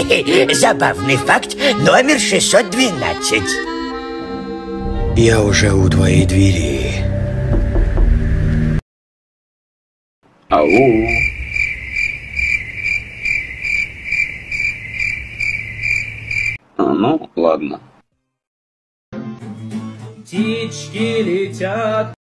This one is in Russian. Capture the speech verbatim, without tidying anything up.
Забавный факт номер шестьсот двенадцать. Я уже у твоей двери. Алло. А, ну, ладно. Птички летят